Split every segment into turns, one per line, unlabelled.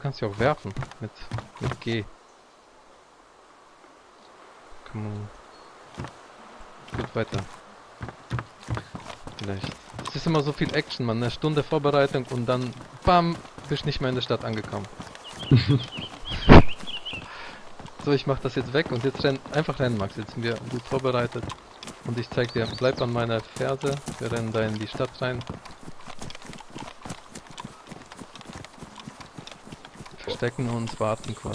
kannst ja auch werfen. Mit G. Komm on. Geht weiter. Vielleicht. Es ist immer so viel Action, man. Eine Stunde Vorbereitung und dann BAM! Bist nicht mehr in der Stadt angekommen. So, ich mach das jetzt weg und jetzt einfach rennen, Max. Jetzt sind wir gut vorbereitet. Und ich zeig dir, bleib an meiner Ferse. Wir rennen da in die Stadt rein. Verstecken uns, warten kurz.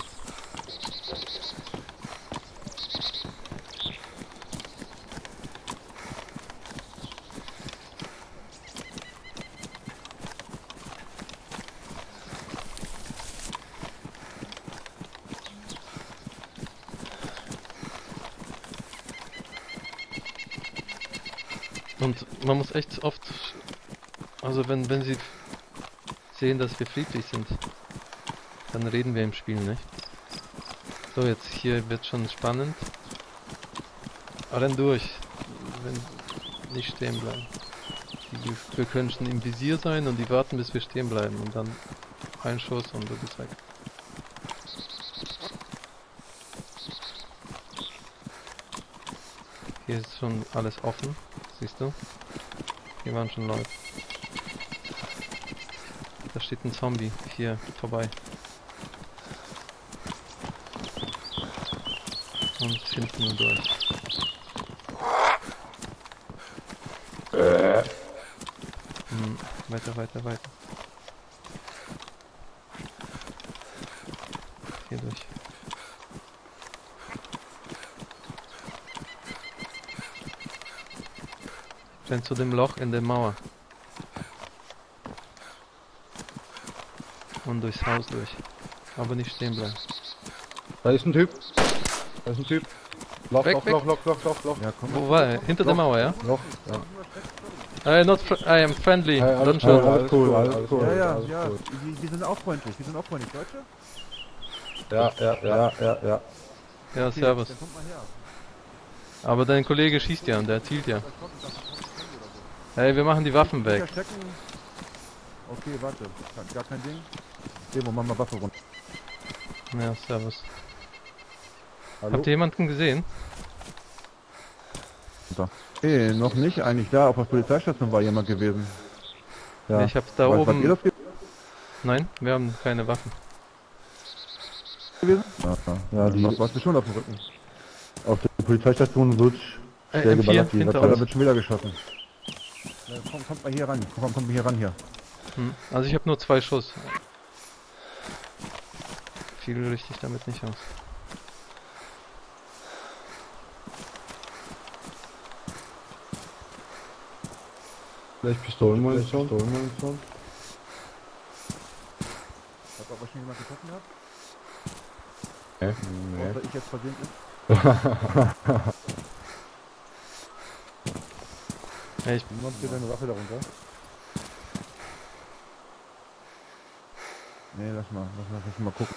Und man muss echt oft, also wenn sie sehen, dass wir friedlich sind, dann reden wir im Spiel nicht. So, jetzt hier wird schon spannend. Renn durch, wenn nicht stehen bleiben. Wir können schon im Visier sein und die warten, bis wir stehen bleiben und dann ein Schuss und du bist weg. Hier ist schon alles offen. Siehst du? Hier waren schon Leute. Da steht ein Zombie. Hier, vorbei. Und hinten nur durch. Weiter. Hier durch. Renn zu dem Loch in der Mauer. Und durchs Haus durch. Aber nicht stehen bleiben.
Da ist ein Typ. Loch.
Weg.
Ja, komm.
Wo war er? Hinter der Mauer, ja?
Loch, ja.
I am friendly. Don't shoot.
Alles cool.
Ja.
Gut.
Die sind auch freundlich. Deutsche?
Ja.
Ja, servus.
Dann kommt mal her.
Aber dein Kollege schießt ja und der zielt ja. Hey, wir machen die Waffen weg.
Okay, warte. Gar kein Ding. Demo, mach mal Waffe runter.
Ja, servus.
Hallo?
Habt ihr jemanden gesehen?
Nee, noch nicht. Eigentlich da auf der Polizeistation war jemand gewesen.
Ja. Ich hab's da
Wart ihr
oben.
das
Nein, wir haben keine Waffen.
gewesen?
Ja, die
Warst du schon auf dem Rücken?
auf der Polizeistation wird sehr
M4
geballert. Die
hinter
Webseite
uns.
wird schon wieder geschossen.
Kommt mal hier ran. Kommt hier ran hier.
Also ich habe nur 2 Schuss. Viel richte ich damit nicht aus.
Vielleicht Pistolenmunition.
Hat auch schon jemand getroffen gehabt?
Nee.
Außer ich jetzt versehentlich?
Hey,
Niemand geht eine Waffe darunter.
Nee, lass mal gucken.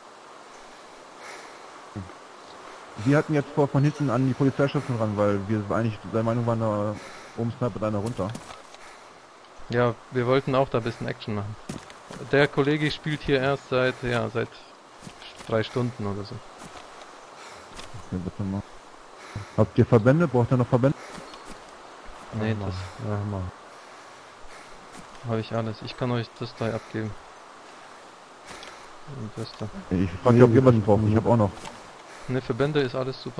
Wir hatten jetzt vor, von hinten an die Polizeistation ran, weil wir eigentlich der Meinung waren, da oben snipert einer runter.
ja, wir wollten auch da ein bisschen Action machen. Der Kollege spielt hier erst seit 3 Stunden oder so.
Okay, bitte mal. Habt ihr Verbände? Braucht ihr noch Verbände?
Nee,
Mach mal.
das
Ja, mal.
habe ich alles. Ich kann euch das da abgeben. Und das da.
Ich frage ob ihr was braucht. Ich habe auch noch.
Ne, Verbände ist alles super.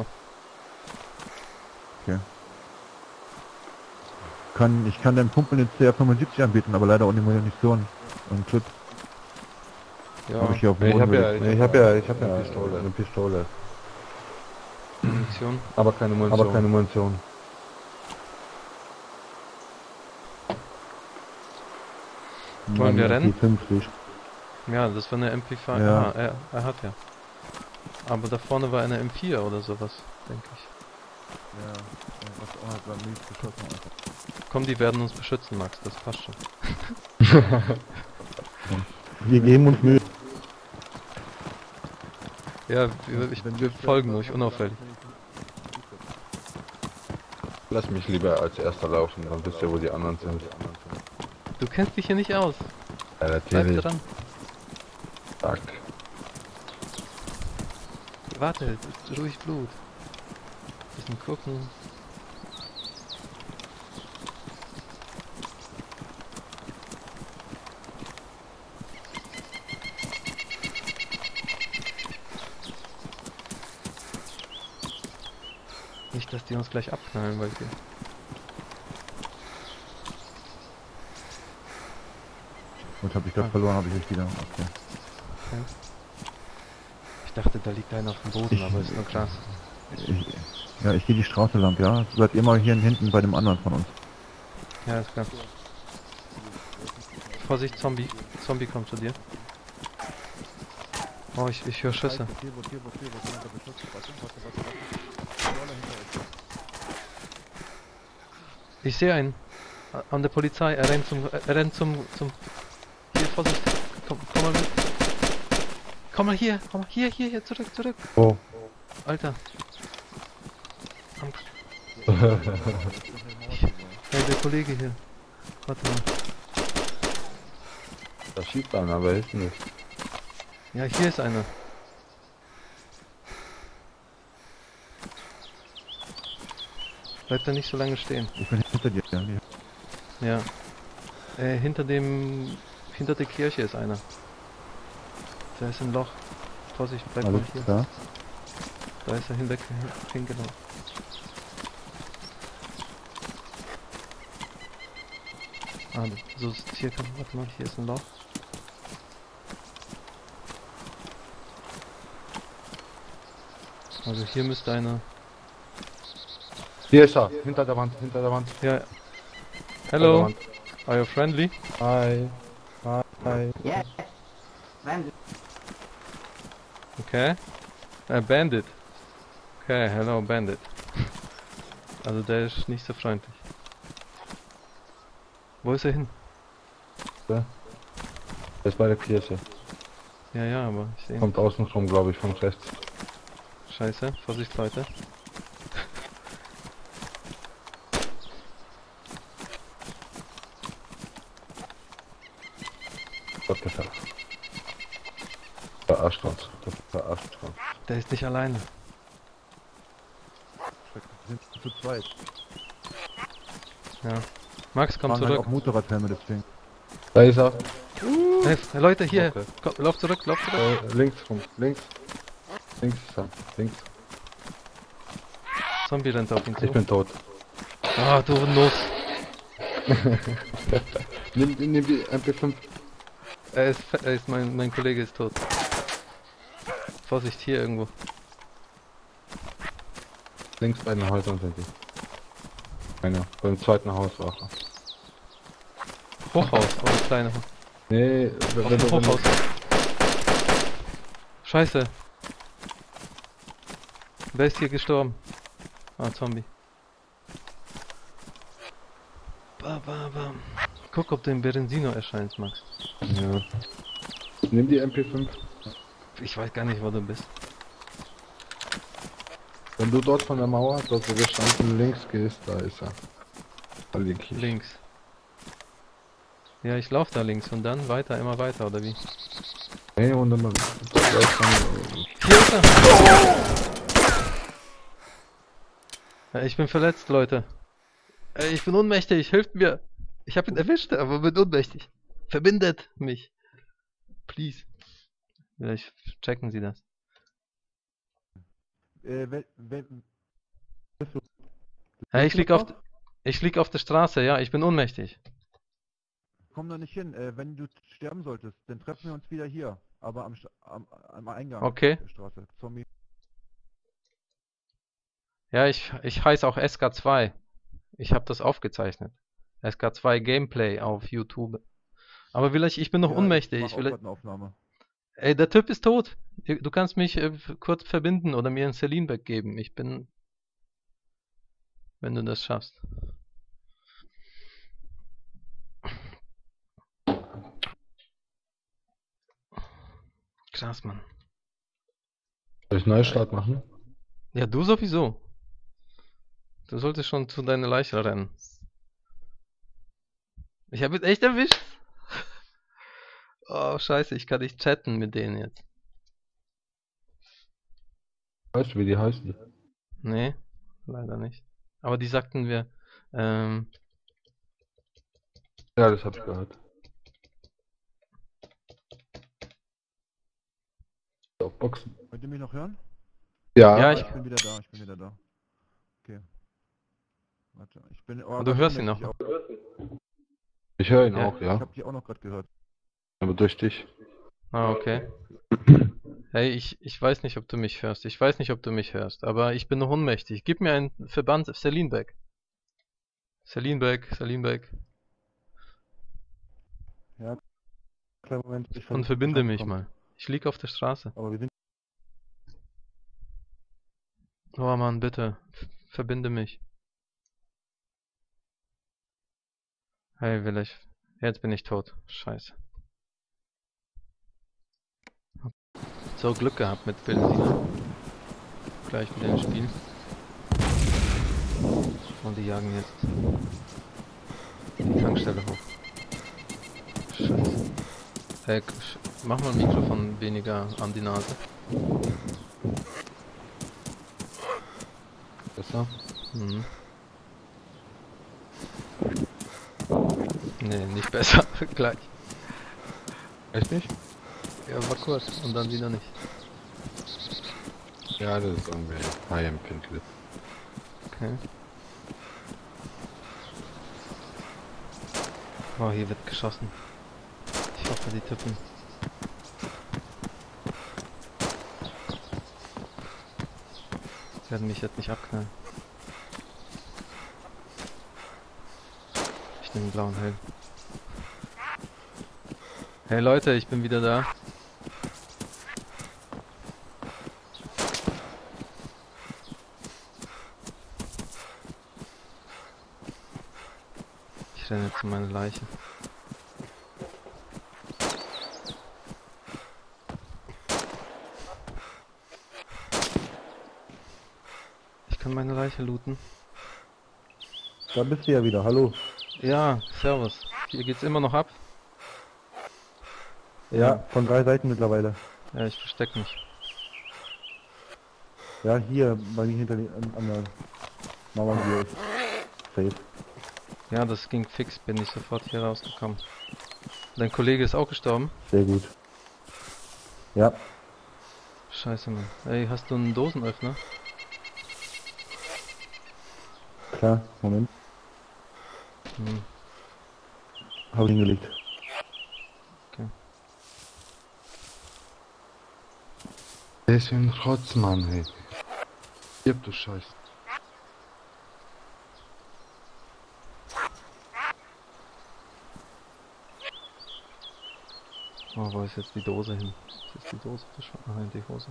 Ich kann den Pumpen den CR75 anbieten, aber leider ohne Munition und Schutz.
Ja,
Habe ich hier auf dem
Ich
Boden
habe ja
gelegt.
eine Pistole.
Munition.
Aber keine Munition.
Wollen wir rennen?
50.
Ja, das war eine MP5.
Ja.
Ah, er hat ja. Aber da vorne war eine M4 oder sowas, denke ich.
Ja, was auch hat beim Milch geschossen einfach.
Komm, die werden uns beschützen, Max, das passt schon.
Wir geben uns Mühe.
Ja, wir folgen euch unauffällig.
Lass mich lieber als erster laufen, dann wisst ihr, wo die anderen sind.
Du kennst dich hier nicht aus.
Ja,
Bleib
natürlich.
dran.
Zack.
Warte, ruhig Blut. Bisschen gucken. Nicht, dass die uns gleich abknallen, weil wir...
Und habe ich das verloren, habe ich mich wieder. Okay.
Okay. Ich dachte, da liegt einer auf dem Boden, aber ist nur krass.
Ich gehe die Straße lang, ja. Bleibt immer hier hinten bei dem anderen von uns.
Ja, ist klar. Vorsicht, Zombie. Zombie kommt zu dir. Oh, ich höre Schüsse. Ich sehe einen. An der Polizei. Er rennt zum... Hier, Vorsicht. Komm mal mit. Komm mal hier. Komm mal hier. Zurück.
Oh.
Alter. Hey, der Kollege hier. Warte mal.
Da schießt einer, aber hilft nicht.
Ja, hier ist einer. Bleib da nicht so lange stehen.
Ich bin hinter dir, ja.
Ja. Hinter der Kirche ist einer. Da ist ein Loch. Vorsicht, bleib mal
Alles
hier.
klar.
Da ist er hingelaufen. Ah, so ist hier, warte mal, hier ist ein Loch. Also hier müsste einer...
Hier ist er, hinter der Wand.
Ja. Hello, are you friendly?
Hi.
Yeah. Bandit.
Okay. Bandit. Okay, hello Bandit. Also der ist nicht so freundlich. Wo ist er hin?
Der ist bei der Kirche.
Ja, aber ich sehe ihn.
Kommt außen rum, glaube ich, von rechts.
Scheiße, Vorsicht Leute.
Gott gefällt. Verarscht uns.
Der ist nicht alleine.
Wir sind zu zweit.
Ja. Max, komm
Fahren halt
zurück.
auch Motorradhelme, deswegen.
Da ist er.
Hey, Leute, hier.
Okay.
Komm, lauf zurück.
Links rum. Links ist er. Links.
Zombie rennt auf ihn zu.
Ich bin tot.
Ah, du Nuss.
Nimm die MP5.
Mein Kollege ist tot. Vorsicht, hier irgendwo.
Links bei den Häusern sind die. Einer. Beim zweiten Haus war er.
Hochhaus, oder kleine Haus.
Nee,
Hochhaus. Scheiße. Wer ist hier gestorben? Ah, Zombie. Bam. Guck, ob du im Berenzino erscheinst, Max.
Ja. Nimm die MP5.
Ich weiß gar nicht, wo du bist.
Wenn du dort von der Mauer, dort wo wir standen, links gehst, da ist er. Da lieg ich.
Links. Ja, ich laufe da links und dann weiter, immer weiter, oder wie?
Nee, und dann
Hier ist er! Ja, ich bin verletzt, Leute. Ich bin ohnmächtig, hilft mir! Ich habe ihn erwischt, aber bin ohnmächtig. Verbindet mich! Please. Vielleicht checken Sie das. Ja, ich lieg auf der Straße, ja, ich bin ohnmächtig.
Komm da nicht hin. Wenn du sterben solltest, dann treffen wir uns wieder hier. Aber am Eingang
Okay.
der Straße. Zombie.
Ja, ich heiße auch SK2. Ich habe das aufgezeichnet. SK2 Gameplay auf YouTube. Aber ich bin noch ohnmächtig.
Ich mach auch grad eine Aufnahme.
Ey, der Typ ist tot. Du kannst mich kurz verbinden oder mir einen Selinberg geben. Ich bin... Wenn du das schaffst. Krass, Mann.
Soll ich Neustart machen?
Ja, du sowieso. Du solltest schon zu deiner Leiche rennen. Ich habe ihn echt erwischt. Oh, scheiße, ich kann nicht chatten mit denen jetzt.
Weißt du, wie die heißen?
Nee, leider nicht. Aber die sagten wir, ähm,
Ja, das hab ich gehört. Auf Boxen.
Könnt ihr mich noch hören?
Ja,
ja,
Ah,
ich,
ich bin wieder da, ich bin wieder da. Okay. Warte, ich bin... Oh,
du
ganz
hörst ihn
ohnmächtig
noch.
auch.
ich höre ihn
Ja.
auch,
Ich
ja.
hab die auch noch gerade gehört.
Aber durch dich.
Ah, okay. Hey, ich weiß nicht, ob du mich hörst. Ich weiß nicht, ob du mich hörst, aber ich bin noch ohnmächtig. Gib mir einen Verband Selinbeck. Selinbeck.
Ja, kleinen Moment, ich
Und
versuche
verbinde mich
ranzukommen.
mal. Ich lieg auf der Straße.
Aber wir sind...
Oh Mann, bitte. Verbinde mich. Hey, jetzt bin ich tot. Scheiße. Hab so Glück gehabt mit Benzin. Gleich wieder im Spiel. Und die jagen jetzt die Tankstelle hoch. Scheiße. Hey, mach mal Mikrofon weniger an die Nase.
Besser?
Mhm. Nee, nicht besser. Gleich.
Echt nicht?
Ja, war kurz und dann wieder nicht.
Ja, das ist irgendwie high empfindlich.
Okay. Oh, hier wird geschossen. Ich hoffe, die tippen. Sie werden mich jetzt nicht abknallen. Ich nehme den blauen Helm. Hey Leute, ich bin wieder da. Ich renne jetzt zu meiner Leiche. Ich kann meine Leiche looten.
Da bist du ja wieder, hallo.
Ja, servus. Hier geht's immer noch ab.
Ja, von 3 Seiten mittlerweile.
Ja, ich verstecke mich.
Ja, hier, bei mir hinter den, an der Mauer hier ist safe.
Ja, das ging fix, bin ich sofort hier rausgekommen. Dein Kollege ist auch gestorben?
Sehr gut. Ja,
Scheiße, Mann. Ey, hast du einen Dosenöffner?
klar, Moment.
Hm,
Hab ich hingelegt.
okay.
Der ist wie ein Rotzmann, hey. Stirb, du Scheiß.
Oh, wo ist jetzt die Dose hin? Jetzt ist die Dose verschwunden. Ah, in die Hose.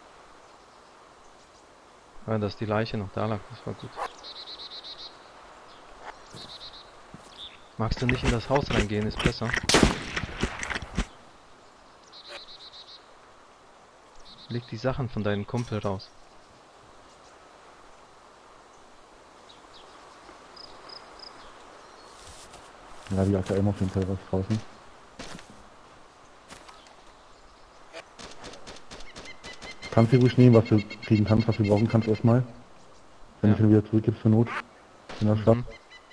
Ah, dass die Leiche noch da lag, das war gut. Magst du nicht in das Haus reingehen, ist besser. Leg die Sachen von deinem Kumpel raus.
Ja, die AKM auf jeden Fall was draußen. Kannst du ruhig nehmen, was du kriegen kannst, was du brauchen kannst erstmal. Wenn
Ja.
du ihn wieder zurückgibst zur Not. In der Stadt.
Mhm.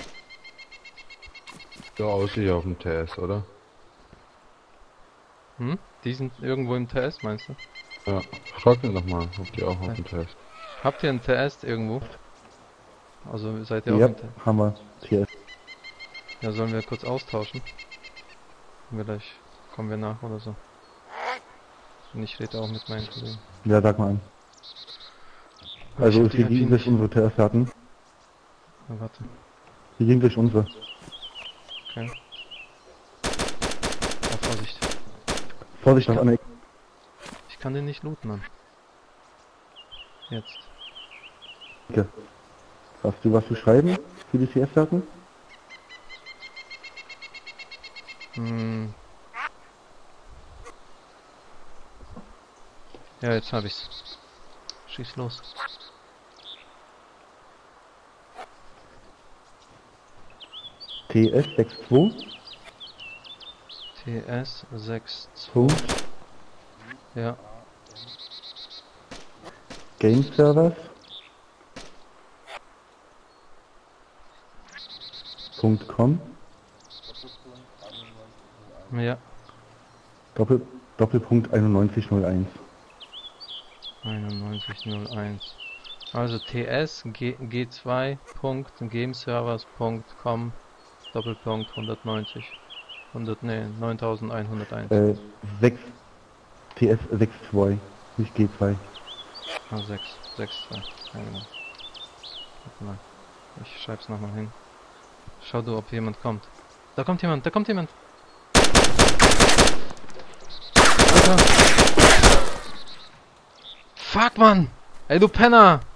Ja, aussieht auf dem TS, oder?
Hm? Die sind irgendwo im TS, meinst du?
Ja. Frag ihn doch mal, ob die auch auf dem TS.
Habt ihr einen TS irgendwo? Also seid ihr auch
Ja,
im TS?
haben wir. TS.
Ja, sollen wir kurz austauschen? Vielleicht kommen wir nach oder so. Und ich rede auch mit meinen Kollegen.
Ja, sag mal an.
Ich
Also
hab
ist
die
die
IP
gegen
nicht.
durch unsere TS hatten.
Ah, warte.
Die gegen durch unsere.
Okay. Oh, Vorsicht.
Vorsicht auf eine.
Ich kann den nicht looten, Mann. Jetzt.
Ecke. Hast du was zu schreiben für die TS-Daten?
Hm. Ja, jetzt hab ich's. Schieß los.
TS 62.
TS 62.
Punkt.
Ja.
Game Servers. .com
Ja,
Doppelpunkt 9101.
9101. Also ts g2.gameservers.com Doppelpunkt 190. 9101.
6 TS 62, nicht G2.
Ah, 6, 2. Ja, genau. Warte mal. Ich schreib's nochmal hin. Schau du, ob jemand kommt. Da kommt jemand, da kommt jemand! Alter! Fuck, Mann! Ey, du Penner!